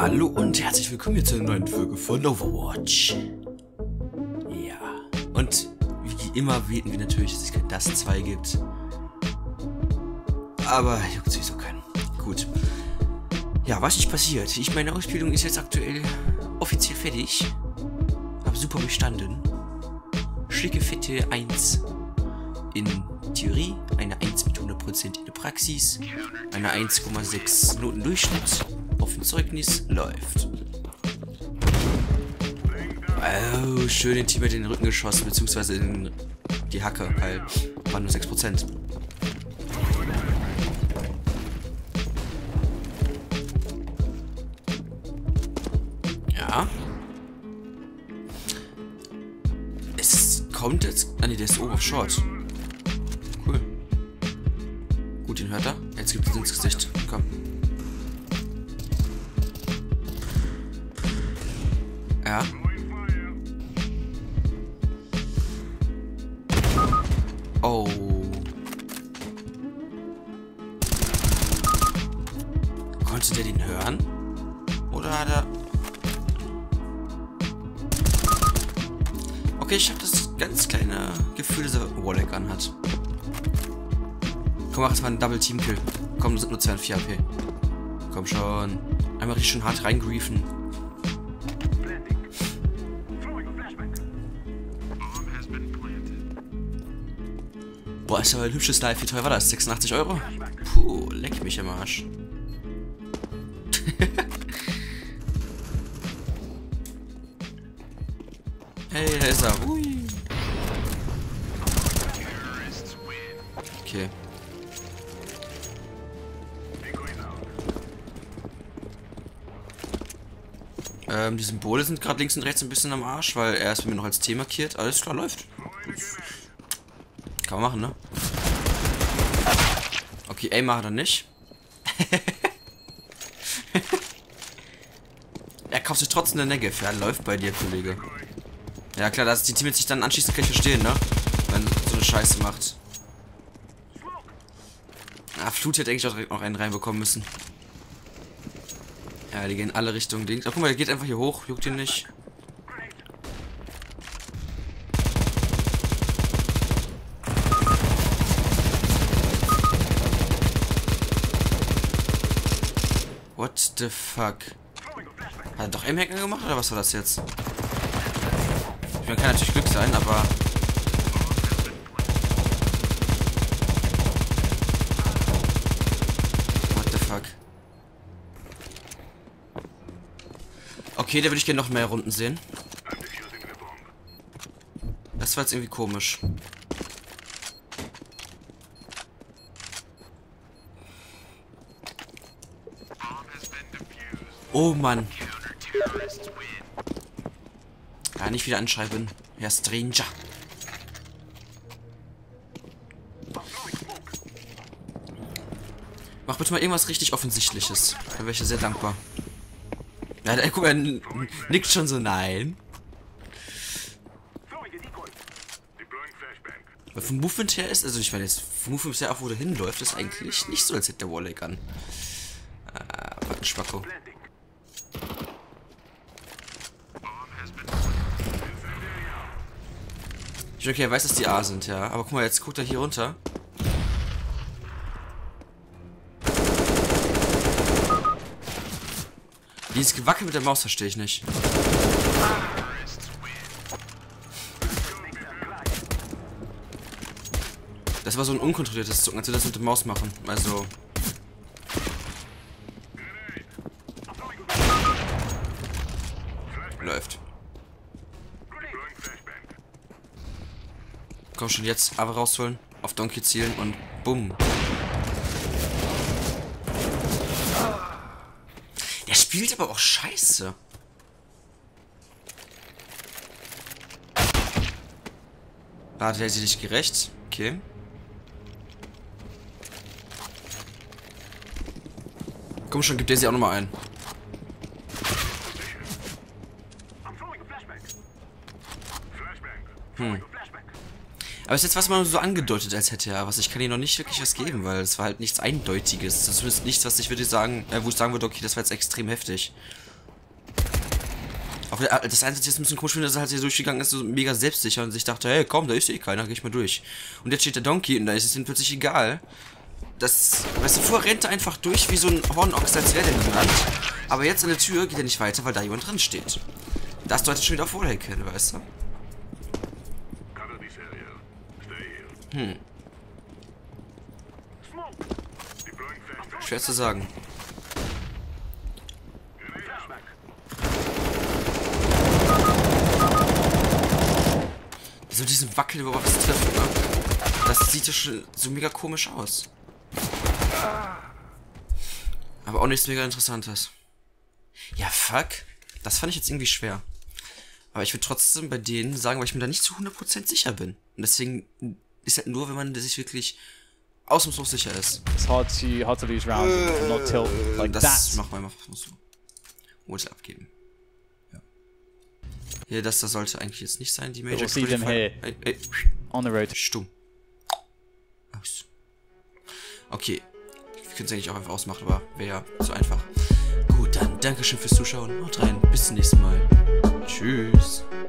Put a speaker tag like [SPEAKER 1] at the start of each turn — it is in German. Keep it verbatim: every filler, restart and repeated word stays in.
[SPEAKER 1] Hallo und herzlich willkommen hier zu einer neuen Folge von Overwatch. Ja, und wie immer beten wir natürlich, dass es kein Dust zwei gibt. Aber juckt sowieso keinen. Gut. Ja, was ist passiert? Ich, meine Ausbildung ist jetzt aktuell offiziell fertig. Habe super bestanden. Schicke, fette eins in Theorie, eine eins mit hundert Prozent in der Praxis, eine eins Komma sechs Noten Durchschnitt auf dem Zeugnis, läuft. Oh, schön den Teammate in den Rücken geschossen, beziehungsweise in die Hacke, halt, waren nur sechs Prozent. Ja. Es kommt jetzt, ah ne, der ist oben auf Short. Cool. Gut, den hört er. Jetzt gibt es ins Gesicht. Komm. Ja. Oh. Konnte der den hören? Oder hat er... Okay, ich habe das ganz kleine Gefühl, dass er Warlock anhat. Komm, mach jetzt mal einen Double-Team-Kill. Komm, das sind nur zwei und vier A P. Komm schon. Einmal richtig schön hart reingriefen. Boah, ist aber ein hübsches Live. Wie teuer war das? sechsundachtzig Euro? Puh, leck mich im Arsch. Hey, da ist er. Ui. Okay. Ähm, die Symbole sind gerade links und rechts ein bisschen am Arsch, weil er ist bei mir noch als T markiert. Alles klar, läuft. Kann man machen, ne? Okay, Aim macht er nicht. Er kauft sich trotzdem eine Negev. Ja, läuft bei dir, Kollege. Ja klar, dass die Teammates sich dann anschließend kann ich verstehen, ne? Wenn so eine Scheiße macht. Ah, Flut hätte eigentlich auch direkt noch einen reinbekommen müssen. Ja, die gehen in alle Richtungen. Ach, guck mal, der geht einfach hier hoch. Juckt ihn nicht. What the fuck? Hat er doch M-Hacker gemacht oder was war das jetzt? Ich meine, kann natürlich Glück sein, aber... What the fuck? Okay, da würde ich gerne noch mehr Runden sehen. Das war jetzt irgendwie komisch. Oh Mann. Ja, nicht wieder anschreiben, Herr Stranger. Mach bitte mal irgendwas richtig Offensichtliches. Da wäre ich ja sehr dankbar. Ja, der, guck mal, nickt schon so, nein. Weil vom Movement her ist, also ich meine jetzt, vom Movement her auch, wo der hinläuft, ist eigentlich nicht so, als hätte der Warlock an. Ah, was ein Spacko. Okay, er weiß, dass die A sind, ja. Aber guck mal, jetzt guckt er hier runter. Dieses Gewackel mit der Maus verstehe ich nicht. Das war so ein unkontrolliertes Zucken, als wir das mit der Maus machen. Also... Läuft. Komm schon, jetzt aber rausholen, auf Donkey zielen und bumm. Der spielt aber auch scheiße. Warte, der ist nicht gerecht. Okay. Komm schon, gib der sie auch nochmal ein. Hm. Aber es ist jetzt, was man so angedeutet als hätte er, was ich kann ihm noch nicht wirklich was geben, weil es war halt nichts Eindeutiges. Das ist nichts, was ich würde sagen, äh, wo ich sagen würde, okay, das war jetzt extrem heftig. Aber das Einzige, jetzt ein bisschen komisch finde, dass er halt hier durchgegangen ist, so mega selbstsicher und sich dachte, hey, komm, da ist eh keiner, geh ich mal durch. Und jetzt steht der Donkey und da ist es ihm plötzlich egal. Das, weißt du, vorher rennt er einfach durch wie so ein Hornochs, als wäre der niemand. Aber jetzt an der Tür geht er nicht weiter, weil da jemand drin steht. Das deutet schon wieder auf Wallhack hin, weißt du? Hm. Schwer zu sagen. Wie soll diesen Wackel überhaupt was treffen, ne? Das sieht ja schon so mega komisch aus. Aber auch nichts mega Interessantes. Ja, fuck. Das fand ich jetzt irgendwie schwer. Aber ich würde trotzdem bei denen sagen, weil ich mir da nicht zu hundert Prozent sicher bin. Und deswegen ist halt nur, wenn man sich wirklich ausnahmslos sicher ist.
[SPEAKER 2] It's hard to, hard to lose rounds and not tilt like
[SPEAKER 1] das
[SPEAKER 2] that.
[SPEAKER 1] Das machen wir einfach so. Wohl abgeben. Ja. Hier, das, das sollte eigentlich jetzt nicht sein, die Major.
[SPEAKER 2] We'll see them here.
[SPEAKER 1] Ey, ey.
[SPEAKER 2] On the road.
[SPEAKER 1] Stumm. Aus. Okay. Wir können es eigentlich auch einfach ausmachen, aber wäre ja so einfach. Gut, dann Dankeschön fürs Zuschauen. Haut rein. Bis zum nächsten Mal. Tschüss.